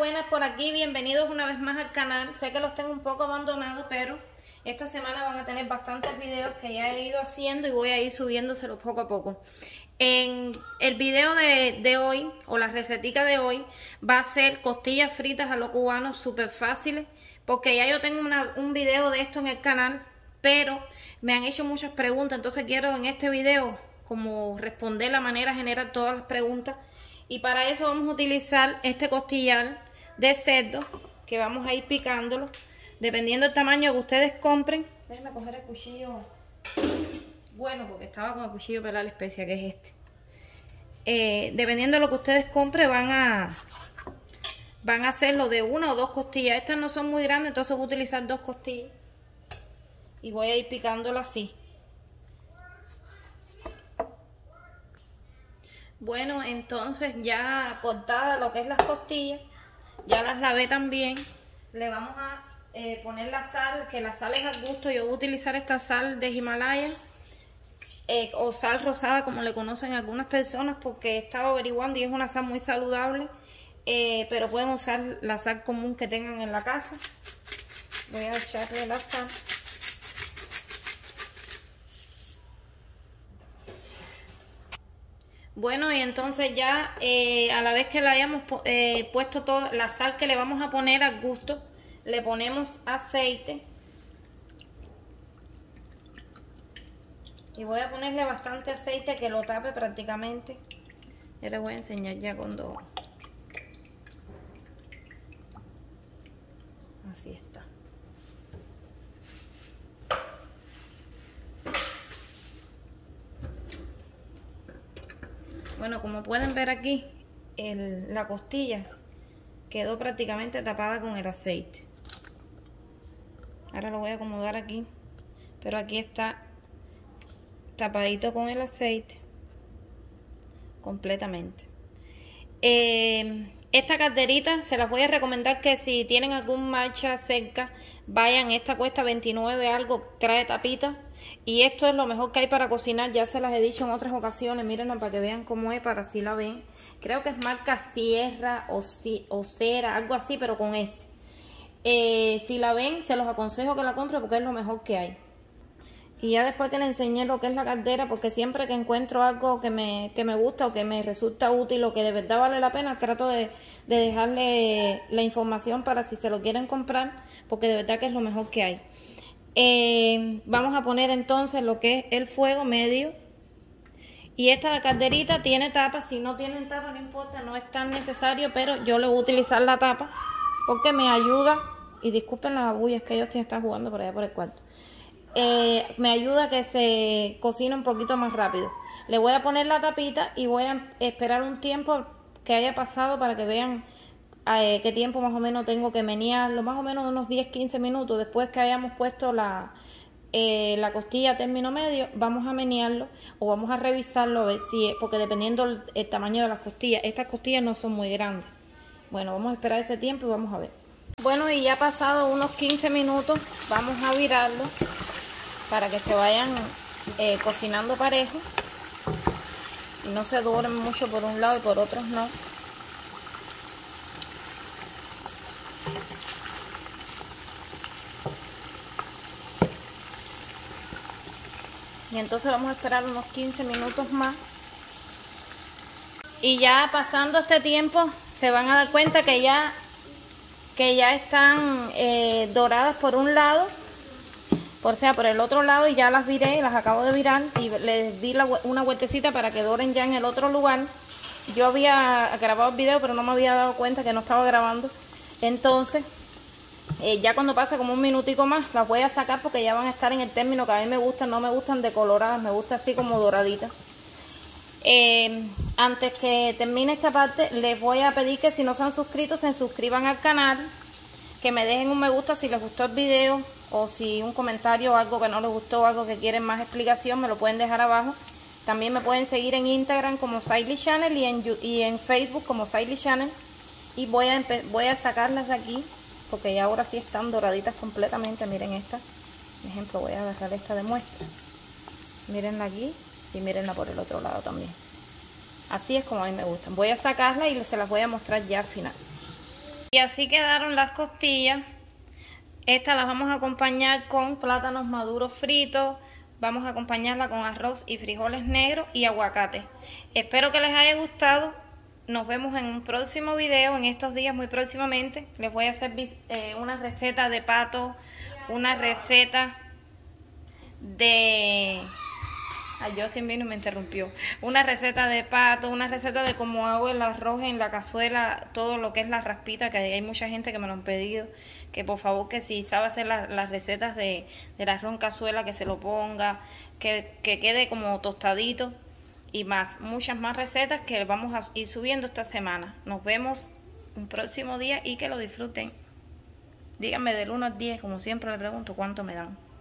buenas por aquí, bienvenidos una vez más al canal. Sé que los tengo un poco abandonados, pero esta semana van a tener bastantes videos que ya he ido haciendo y voy a ir subiéndoselos poco a poco. En el video de hoy, o la recetica de hoy, va a ser costillas fritas a lo cubano, súper fáciles, porque ya yo tengo un video de esto en el canal, pero me han hecho muchas preguntas, entonces quiero en este video como responder la manera general todas las preguntas. Y para eso vamos a utilizar este costillar de cerdo, que vamos a ir picándolo, dependiendo del tamaño que ustedes compren. Déjenme coger el cuchillo bueno, porque estaba con el cuchillo para la especia, que es este. Dependiendo de lo que ustedes compren, van a hacerlo de una o dos costillas. Estas no son muy grandes, entonces voy a utilizar dos costillas. Y voy a ir picándolo así. Bueno, entonces ya cortada lo que es las costillas, ya las lavé también. Le vamos a poner la sal, que la sal es al gusto. Yo voy a utilizar esta sal de Himalaya o sal rosada, como le conocen algunas personas, porque he estado averiguando y es una sal muy saludable. Pero pueden usar la sal común que tengan en la casa. Voy a echarle la sal. Bueno, y entonces ya a la vez que le hayamos puesto toda la sal que le vamos a poner al gusto, le ponemos aceite. Y voy a ponerle bastante aceite que lo tape prácticamente. Yo les voy a enseñar ya cuando... Así está. Bueno, como pueden ver aquí, la costilla quedó prácticamente tapada con el aceite. Ahora lo voy a acomodar aquí, pero aquí está tapadito con el aceite completamente. Esta calderita se las voy a recomendar que si tienen algún marcha cerca, vayan. Esta cuesta 29 algo, trae tapita. Y esto es lo mejor que hay para cocinar, ya se las he dicho en otras ocasiones. Mírenla para que vean cómo es, para si la ven. Creo que es marca Sierra o Cera, algo así, pero con S. Si la ven, se los aconsejo que la compren porque es lo mejor que hay. Y ya después que le enseñé lo que es la caldera, porque siempre que encuentro algo que me gusta o que me resulta útil o que de verdad vale la pena, trato de dejarle la información para si se lo quieren comprar, porque de verdad que es lo mejor que hay. Vamos a poner entonces lo que es el fuego medio. Y esta calderita tiene tapa. Si no tienen tapa no importa, no es tan necesario, pero yo le voy a utilizar la tapa porque me ayuda. Y disculpen las bullas que ellos están jugando por allá por el cuarto. Me ayuda a que se cocine un poquito más rápido. Le voy a poner la tapita y voy a esperar un tiempo que haya pasado para que vean qué tiempo más o menos tengo que menearlo, más o menos unos 10-15 minutos después que hayamos puesto la costilla a término medio. Vamos a menearlo o vamos a revisarlo a ver si, porque dependiendo el tamaño de las costillas, estas costillas no son muy grandes. Bueno, vamos a esperar ese tiempo y vamos a ver. Bueno, y ya pasado unos 15 minutos vamos a virarlo para que se vayan cocinando parejo y no se doren mucho por un lado y por otros no. Y entonces vamos a esperar unos 15 minutos más. Y ya pasando este tiempo se van a dar cuenta que ya están doradas por un lado, por el otro lado, y ya las viré, las acabo de virar y les di una vueltecita para que doren ya en el otro lugar. Yo había grabado el video pero no me había dado cuenta que no estaba grabando. Entonces ya cuando pase como un minutico más las voy a sacar porque ya van a estar en el término que a mí me gustan. No me gustan decoloradas, me gusta así como doraditas. Antes que termine esta parte les voy a pedir que si no se han suscrito se suscriban al canal, que me dejen un me gusta si les gustó el video, o si un comentario o algo que no les gustó o algo que quieren más explicación me lo pueden dejar abajo. También me pueden seguir en Instagram como Saily Channel y en Facebook como Saily Channel. Y voy a sacarlas de aquí porque ya ahora sí están doraditas completamente. Miren esta, por ejemplo, voy a agarrar esta de muestra. Mírenla aquí y mírenla por el otro lado también. Así es como a mí me gustan. Voy a sacarla y se las voy a mostrar ya al final. Y así quedaron las costillas. Estas las vamos a acompañar con plátanos maduros fritos. Vamos a acompañarla con arroz y frijoles negros y aguacate. Espero que les haya gustado. Nos vemos en un próximo video, en estos días muy próximamente. Les voy a hacer una receta de pato, una receta de... Ay, Justin vino y me interrumpió. Una receta de pato, una receta de cómo hago el arroz en la cazuela, todo lo que es la raspita, que hay mucha gente que me lo han pedido, que por favor que si sabe hacer las recetas del arroz en cazuela, que se lo ponga, que quede como tostadito, y más, muchas más recetas que vamos a ir subiendo esta semana. Nos vemos un próximo día y que lo disfruten. Díganme del 1 al 10, como siempre le pregunto, ¿cuánto me dan?